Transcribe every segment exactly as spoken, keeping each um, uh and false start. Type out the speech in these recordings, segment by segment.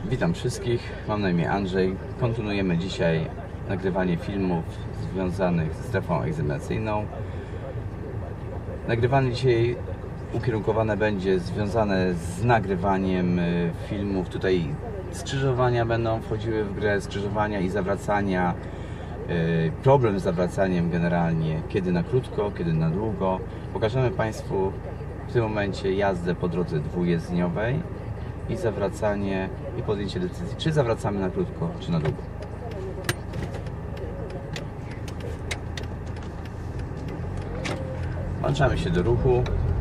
Witam wszystkich, mam na imię Andrzej. Kontynuujemy dzisiaj nagrywanie filmów związanych ze strefą egzaminacyjną. Nagrywanie dzisiaj ukierunkowane będzie związane z nagrywaniem filmów. Tutaj skrzyżowania będą wchodziły w grę, skrzyżowania i zawracania. Problem z zawracaniem generalnie, kiedy na krótko, kiedy na długo. Pokażemy Państwu w tym momencie jazdę po drodze dwujezdniowej i zawracanie i podjęcie decyzji, czy zawracamy na krótko, czy na długo. Włączamy się do ruchu.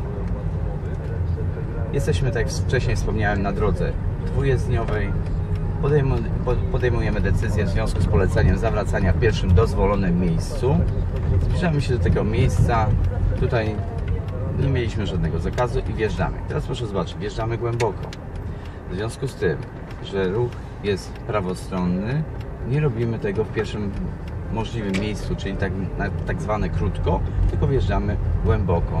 Jesteśmy, tak jak wcześniej wspomniałem, na drodze dwujezdniowej. Podejmujemy decyzję w związku z poleceniem zawracania w pierwszym dozwolonym miejscu. Zbliżamy się do tego miejsca. Tutaj nie mieliśmy żadnego zakazu i wjeżdżamy. Teraz proszę zobaczyć, wjeżdżamy głęboko. W związku z tym, że ruch jest prawostronny, nie robimy tego w pierwszym możliwym miejscu, czyli tak, tak zwane krótko, tylko wjeżdżamy głęboko.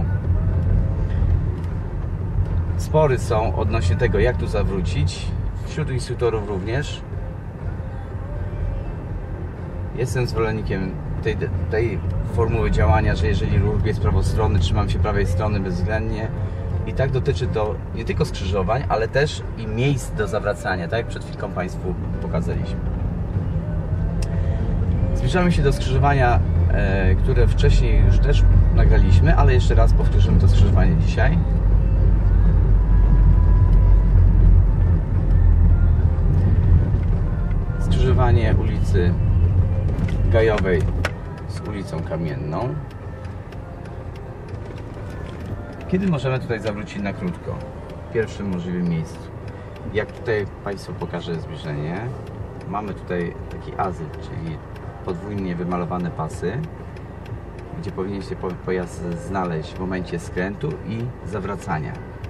Spory są odnośnie tego, jak tu zawrócić. Wśród instruktorów również. Jestem zwolennikiem tej, tej formuły działania, że jeżeli ruch jest prawostronny, trzymam się prawej strony bezwzględnie. I tak dotyczy to nie tylko skrzyżowań, ale też i miejsc do zawracania, tak jak przed chwilką Państwu pokazaliśmy. Zbliżamy się do skrzyżowania, e, które wcześniej już też nagraliśmy, ale jeszcze raz powtórzymy to skrzyżowanie dzisiaj. Skrzyżowanie ulicy Gajowej z ulicą Kamienną. Kiedy możemy tutaj zawrócić na krótko? W pierwszym możliwym miejscu. Jak tutaj Państwu pokażę zbliżenie, mamy tutaj taki azyl, czyli podwójnie wymalowane pasy, gdzie powinien się pojazd znaleźć w momencie skrętu i zawracania.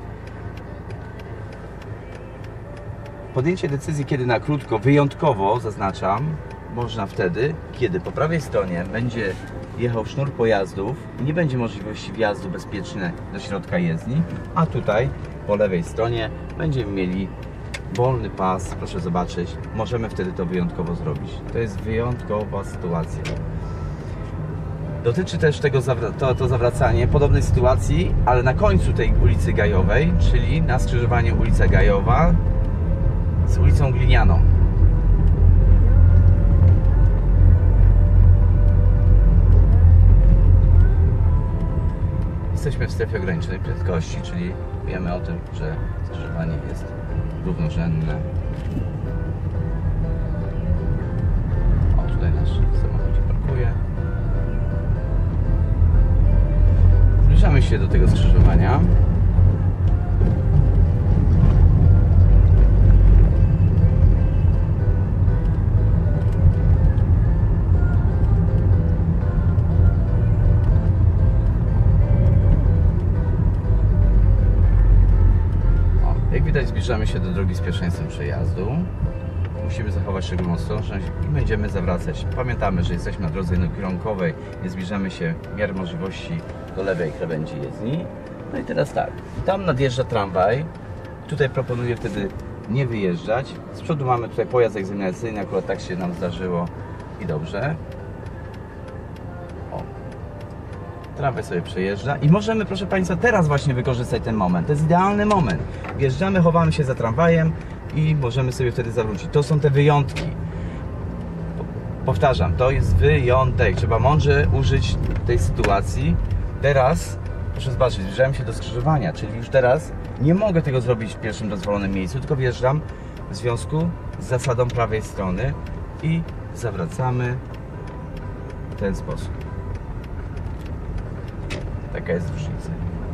Podjęcie decyzji, kiedy na krótko, wyjątkowo zaznaczam, można wtedy, kiedy po prawej stronie będzie jechał sznur pojazdów i nie będzie możliwości wjazdu bezpiecznego do środka jezdni, a tutaj po lewej stronie będziemy mieli wolny pas. Proszę zobaczyć, możemy wtedy to wyjątkowo zrobić. To jest wyjątkowa sytuacja. Dotyczy też tego to, to zawracanie podobnej sytuacji, ale na końcu tej ulicy Gajowej, czyli na skrzyżowaniu ulica Gajowa z ulicą Glinianą. Jesteśmy w strefie ograniczonej prędkości, czyli wiemy o tym, że skrzyżowanie jest równorzędne. O, tutaj nasz samochód parkuje. Zbliżamy się do tego skrzyżowania. Widać, zbliżamy się do drogi z pierwszeństwem przejazdu. Musimy zachować szczególną ostrożność i będziemy zawracać. Pamiętamy, że jesteśmy na drodze jednokierunkowej, nie zbliżamy się w miarę możliwości do lewej krawędzi jezdni. No i teraz tak, tam nadjeżdża tramwaj. Tutaj proponuję wtedy nie wyjeżdżać. Z przodu mamy tutaj pojazd egzaminacyjny, akurat tak się nam zdarzyło i dobrze. Tramwaj sobie przejeżdża i możemy, proszę Państwa, teraz właśnie wykorzystać ten moment. To jest idealny moment. Wjeżdżamy, chowamy się za tramwajem i możemy sobie wtedy zawrócić. To są te wyjątki. Powtarzam, to jest wyjątek. Trzeba mądrze użyć tej sytuacji. Teraz, proszę zobaczyć, zbliżałem się do skrzyżowania, czyli już teraz nie mogę tego zrobić w pierwszym dozwolonym miejscu, tylko wjeżdżam w związku z zasadą prawej strony i zawracamy w ten sposób. Taka jest różnica.